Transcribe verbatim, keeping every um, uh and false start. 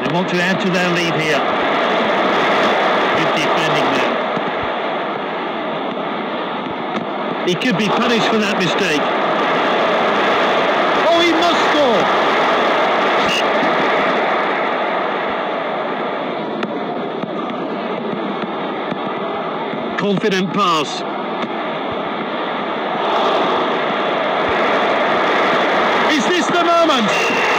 They want to add to their lead here. Good defending there. He could be punished for that mistake. Oh, he must score! Confident pass. Is this the moment?